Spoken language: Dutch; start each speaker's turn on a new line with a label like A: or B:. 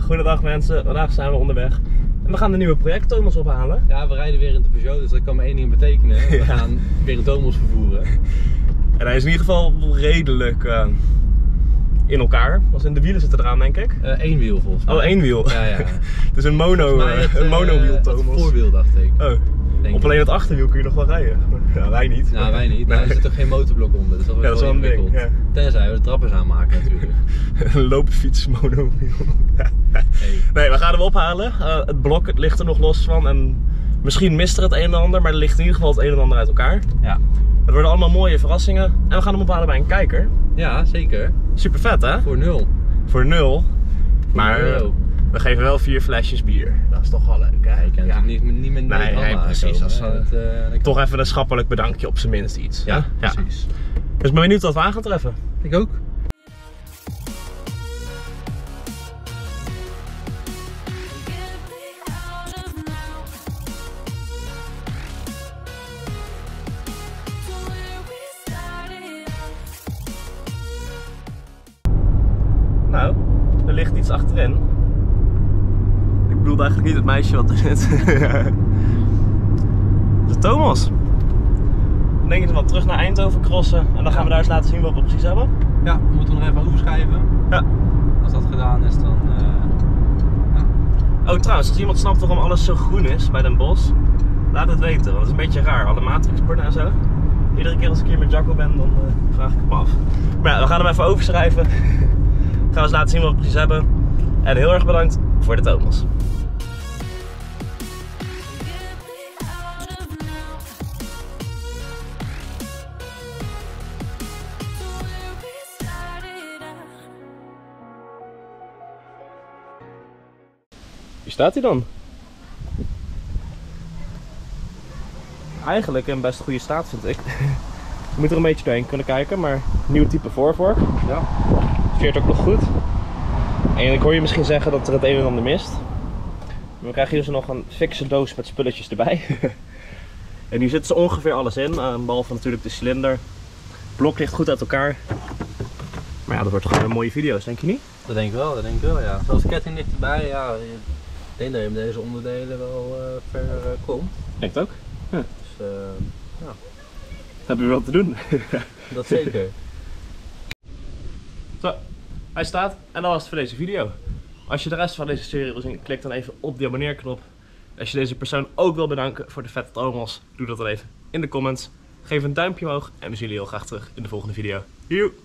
A: Goedendag mensen, vandaag zijn we onderweg. En we gaan de nieuwe project Thomas ophalen.
B: Ja, we rijden weer in de Peugeot, dus dat kan maar één ding betekenen. We gaan weer een Thomas vervoeren.
A: En hij is in ieder geval redelijk in elkaar. Als in de wielen zitten eraan, denk ik.
B: Eén wiel volgens mij.
A: Oh, één wiel.
B: Ja, ja.
A: Het is een monowiel Thomas.
B: Het voorwiel, dacht ik.
A: Oh. Op alleen het achterwiel kun je nog wel rijden. Ja, wij niet.
B: Nou, wij niet.
A: Nee.
B: Er zit toch geen motorblok onder, dus dat wordt wel
A: een
B: ingewikkeld.
A: ding. Ja.
B: Tenzij we de trappers aanmaken natuurlijk.
A: Een loopfiets monowiel.
B: Hey.
A: Nee, we gaan hem ophalen. Het blok ligt er nog los van. En misschien mist er het een en ander, maar er ligt in ieder geval het een en ander uit elkaar.
B: Ja.
A: Het worden allemaal mooie verrassingen. En we gaan hem ophalen bij een kijker.
B: Ja, zeker.
A: Super vet, hè?
B: Voor 0.
A: Voor 0. Maar
B: €0.
A: we geven wel 4 flesjes bier. Dat is toch wel leuk, hè?
B: Ik kan natuurlijk niet met
A: Nee, precies. Dat is
B: aankomen.
A: toch even een schappelijk bedankje op zijn minst iets.
B: Ja,
A: hè?
B: precies.
A: Dus ik ben benieuwd wat we aan gaan treffen.
B: Ik ook.
A: Nou, er ligt iets achterin. Ik bedoelde eigenlijk niet het meisje wat er zit. Dat is Thomas. Dan denk je wel terug naar Eindhoven crossen en dan gaan we daar eens laten zien wat we precies hebben.
B: Ja, we moeten nog even overschrijven.
A: Ja.
B: Als dat gedaan is, dan...
A: Oh, trouwens, als iemand snapt waarom alles zo groen is bij Den Bosch, laat het weten, want het is een beetje raar, alle matrixborden en zo. Iedere keer als ik hier met Jacco ben, dan vraag ik hem af. Maar ja, we gaan hem even overschrijven. Gaan we eens laten zien wat we precies hebben. En heel erg bedankt voor de Thomas. Hier staat hij dan. Eigenlijk in best goede staat, vind ik. Je moet er een beetje doorheen kunnen kijken, maar nieuw type voorvork.
B: Ja.
A: Veert ook nog goed. En ik hoor je misschien zeggen dat er het een en ander mist. Maar we krijgen hier dus nog een fikse doos met spulletjes erbij. En hier zit zo ongeveer alles in, behalve natuurlijk de cilinder. Het blok ligt goed uit elkaar. Maar ja, dat wordt toch gewoon een mooie video's, denk je niet?
B: Dat denk ik wel, ja. Zoals de ketting ligt erbij, ja. Ik denk dat je met deze onderdelen wel ver komt.
A: Denk het ook. Ja.
B: Dus ja,
A: Heb je wel te doen.
B: dat zeker.
A: Zo, hij staat en dat was het voor deze video. Als je de rest van deze serie wil zien, klik dan even op die abonneerknop. Als je deze persoon ook wil bedanken voor de vette Thomas, doe dat dan even in de comments. Geef een duimpje omhoog en we zien jullie heel graag terug in de volgende video. Joe!